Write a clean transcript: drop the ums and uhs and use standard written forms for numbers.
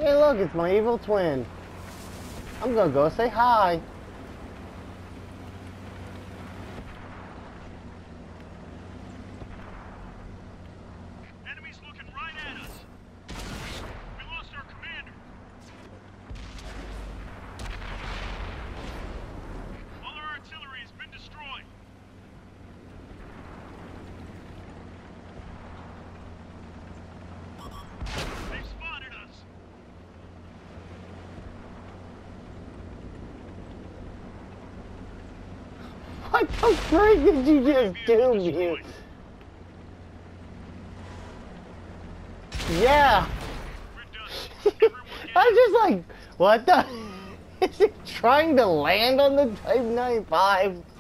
Hey, look, it's my evil twin. I'm gonna go say hi. Enemies looking right at us. We lost our commander. All our artillery has been destroyed. They've spotted us. What the freak did you just do, you? Yeah. We're done. Everyone get I was just like, what the? Is it trying to land on the Type 95?